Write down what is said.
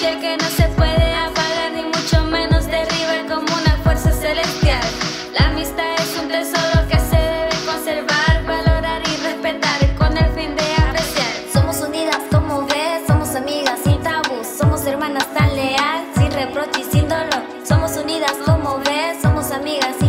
noche que no se puede apagar, ni mucho menos derribar como una fuerza celestial. La amistad es un tesoro que se debe conservar, valorar y respetar con el fin de apreciar. Somos unidas como ves, somos amigas sin tabús, somos hermanas tan leal, sin reproche y sin dolor. Somos unidas como ves, somos amigas sin